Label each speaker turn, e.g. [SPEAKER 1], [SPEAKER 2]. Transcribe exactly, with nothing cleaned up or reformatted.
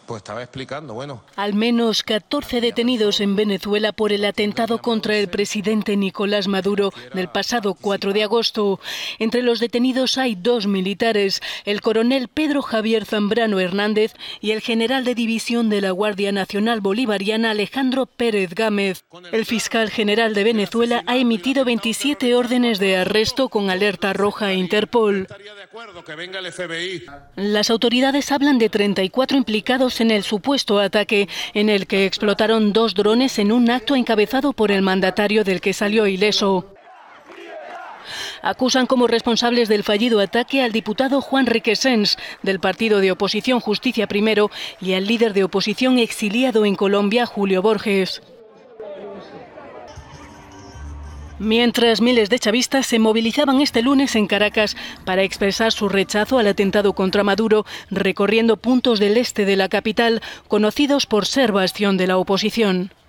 [SPEAKER 1] Pues estaba explicando, bueno.
[SPEAKER 2] Al menos catorce detenidos en Venezuela por el atentado contra el presidente Nicolás Maduro del pasado cuatro de agosto. Entre los detenidos hay dos militares, el coronel Pedro Javier Zambrano Hernández y el general de división de la Guardia Nacional Bolivariana Alejandro Pérez Gámez. El fiscal general de Venezuela ha emitido veintisiete órdenes de arresto con alerta roja a Interpol. Las autoridades hablan de treinta y cuatro implicados en el supuesto ataque, en el que explotaron dos drones en un acto encabezado por el mandatario del que salió ileso. Acusan como responsables del fallido ataque al diputado Juan Requesens, del partido de oposición Justicia Primero, y al líder de oposición exiliado en Colombia, Julio Borges. Mientras miles de chavistas se movilizaban este lunes en Caracas para expresar su rechazo al atentado contra Maduro, recorriendo puntos del este de la capital conocidos por ser bastión de la oposición.